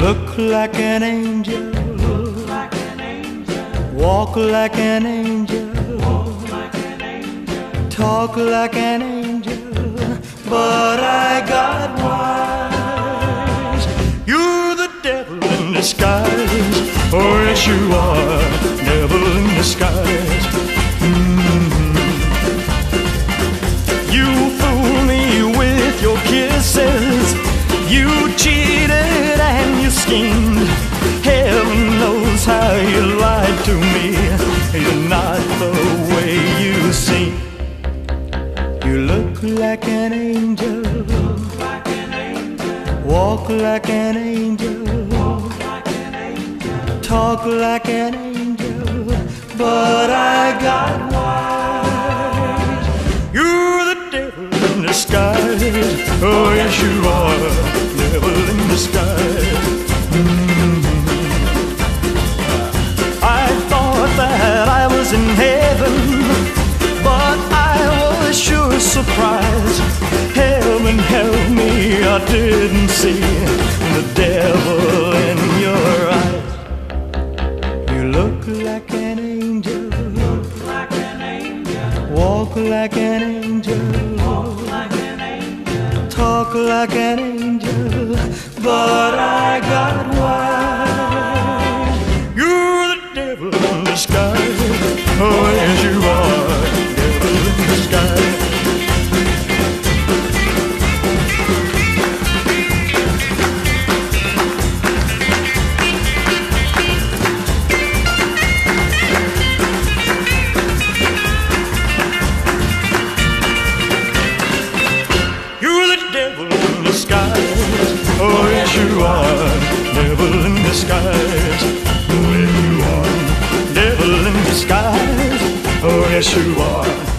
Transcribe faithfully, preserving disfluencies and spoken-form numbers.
look like an angel, look like an angel, walk like an angel, walk like an angel, talk like an angel, but I got wise. You're the devil in disguise. Oh yes you are, devil in disguise. Mm-hmm. You fool me with your kisses, you cheated and you schemed. Heaven knows how you lied to me. You're not the way you seem. You look like an angel, look like an angel, walk like an angel, walk like an angel, talk like an angel, but I got wise. You're the devil in disguise. Oh yes you are, devil in disguise. Mm-hmm. I thought that I was in heaven, but I was sure surprised. Heaven help me, I didn't see the devil in your eyes. You look like an angel, look like an angel, walk like an angel, walk like an angel, talk like an angel, but I got wise. You're the devil in disguise. Oh yes you are, devil in disguise. You're the devil in disguise. Oh yes you are, devil in disguise. Oh yes you are, devil in disguise. Oh yes you are.